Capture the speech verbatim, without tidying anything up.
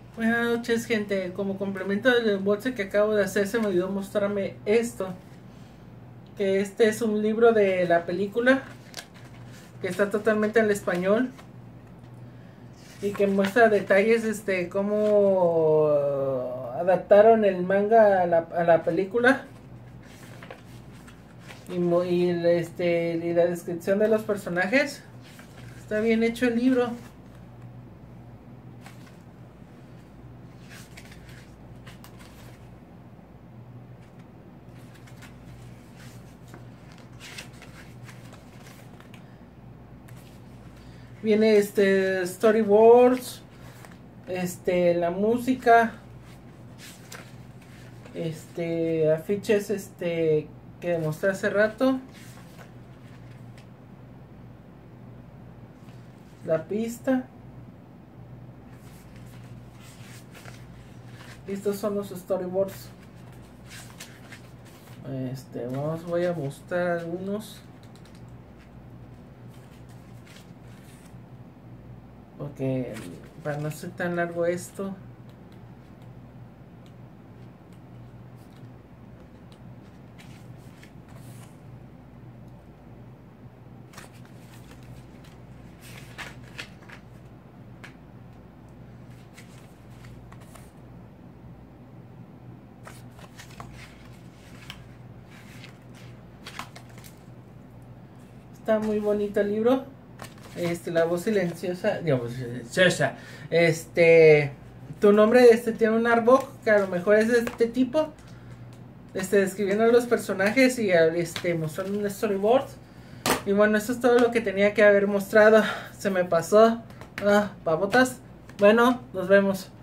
Buenas noches, gente. Como complemento del embolse que acabo de hacer, se me olvidó mostrarme esto. Que este es un libro de la película, que está totalmente en español y que muestra detalles, este, cómo adaptaron el manga a la, a la película y, y, este, y la descripción de los personajes. Está bien hecho el libro. Viene este storyboards, este la música, este afiches este que mostré hace rato, la pista. Estos son los storyboards. Este, vamos, voy a mostrar algunos. Porque para no ser tan largo esto. Está muy bonito el libro. Este, la voz silenciosa, digamos, silenciosa. Este, tu nombre, este, tiene un artbook que a lo mejor es de este tipo. Este, describiendo a los personajes y este, mostrando un storyboard. Y bueno, eso es todo lo que tenía que haber mostrado. Se me pasó. Ah, pavotas. Bueno, nos vemos.